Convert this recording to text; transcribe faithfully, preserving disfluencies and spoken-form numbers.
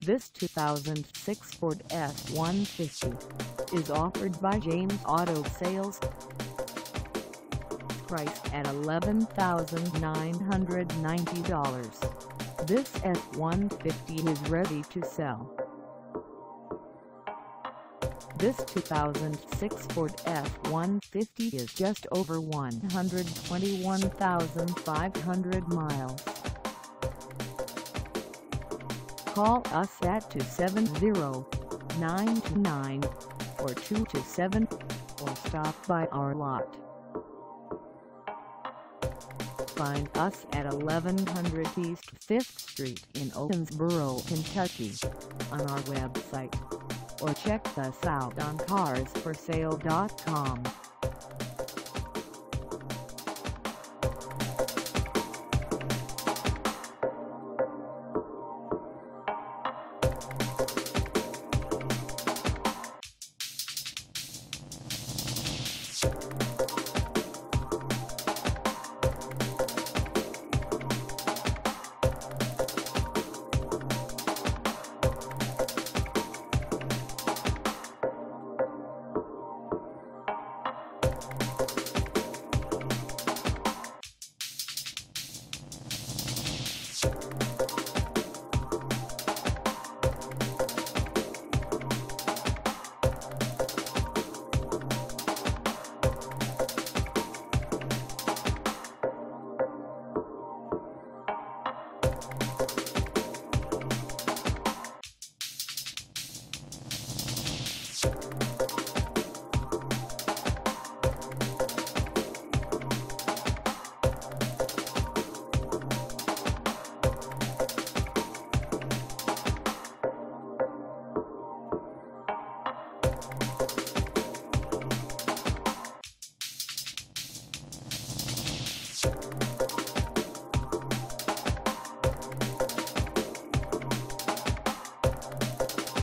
This two thousand six Ford F one fifty is offered by James Auto Sales. Priced at eleven thousand nine hundred ninety dollars, this F one fifty is ready to sell. This two thousand six Ford F one fifty is just over one hundred twenty-one thousand five hundred miles. Call us at two seven zero, nine two nine, four two two seven or stop by our lot. Find us at eleven hundred East fifth Street in Owensboro, Kentucky, on our website, or check us out on cars for sale dot com. You